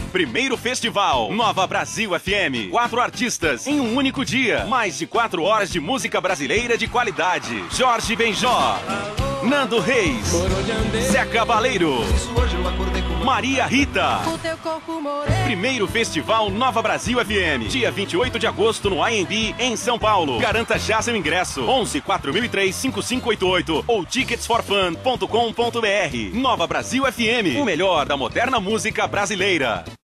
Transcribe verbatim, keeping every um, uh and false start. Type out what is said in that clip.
Primeiro Festival Nova Brasil F M. Quatro artistas em um único dia. Mais de quatro horas de música brasileira de qualidade. Jorge Benjó, Nando Reis, Zé Cabaleiro, Maria Rita. Primeiro Festival Nova Brasil F M. Dia vinte e oito de agosto no I M B em São Paulo. Garanta já seu ingresso. onze quatro mil e três, cinco cinco oito oito ou tickets for fun ponto com ponto br. Nova Brasil F M. O melhor da moderna música brasileira.